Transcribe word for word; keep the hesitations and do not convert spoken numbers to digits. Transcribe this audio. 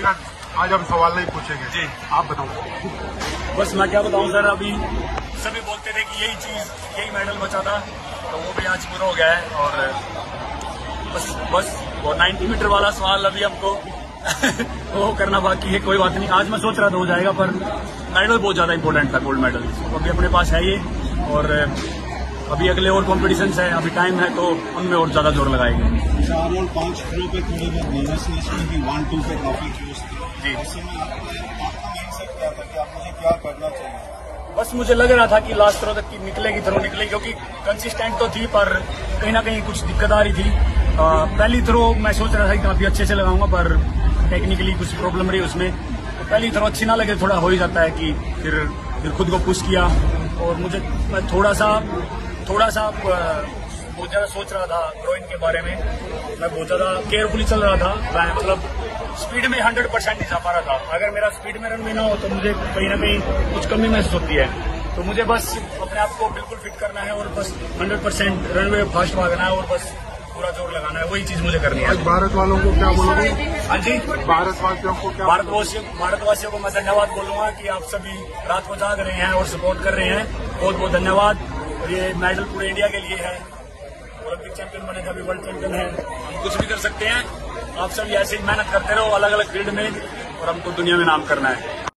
का आज हम सवाल नहीं पूछेंगे जी, आप बताओ। बस मैं क्या बताऊं सर, अभी सभी बोलते थे कि यही चीज यही मेडल बचा था, तो वो भी आज पूरा हो गया है। और बस बस वो नाइन्टी मीटर वाला सवाल अभी हमको वो करना बाकी है। कोई बात नहीं, आज मैं सोच रहा था हो जाएगा, पर मेडल बहुत ज्यादा इंपॉर्टेंट था, गोल्ड मेडल। तो अभी अपने पास है ये, और अभी अगले और कॉम्पिटिशन्स है, अभी टाइम है, तो उनमें और ज्यादा जोर लगाएंगे। चार और पांच किलो पे थोड़ी बहुत बोनस ने इसमें भी वन टू पे काफी क्यूज जी। ऐसे में आपका माइंडसेट क्या था कि आप मुझे क्या करना चाहिए? बस मुझे लग रहा था कि लास्ट थ्रो तक की निकलेगी, थ्रो निकलेगी, क्योंकि कंसिस्टेंट तो थी, पर कहीं ना कहीं कुछ दिक्कत आ रही थी। आ, पहली थ्रो मैं सोच रहा था कि काफी अच्छे से लगाऊंगा, पर टेक्निकली कुछ प्रॉब्लम रही उसमें। तो पहली थ्रो अच्छी ना लगे, थोड़ा हो ही जाता है कि फिर फिर खुद को पुश किया, और मुझे मैं थोड़ा सा थोड़ा सा बहुत ज्यादा सोच रहा था ग्रोइन के बारे में। मैं बहुत ज्यादा केयरफुली चल रहा था, मैं मतलब स्पीड में हंड्रेड परसेंट नहीं जा पा रहा था। अगर मेरा स्पीड में रन भी ना हो तो मुझे कहीं ना कहीं कुछ कमी महसूस होती है। तो मुझे बस अपने आप को बिल्कुल फिट करना है और बस हंड्रेड परसेंट रनवे फास्ट भागना है और बस पूरा जोर लगाना है, वही चीज मुझे करनी है। भारत वालों को क्या बोलोगे? हाँ जी, भारतवासियों को क्या? भारतवासियों भारतवासियों को मैं धन्यवाद बोलूंगा कि आप सभी रात को जाग रहे हैं और सपोर्ट कर रहे हैं। बहुत बहुत धन्यवाद। और ये मेडल पूरे इंडिया के लिए है। ओलंपिक चैंपियन बने थे, अभी वर्ल्ड चैंपियन है, हम कुछ भी कर सकते हैं। आप सभी ऐसे ही मेहनत करते रहो अलग अलग फील्ड में, और हमको दुनिया में नाम करना है।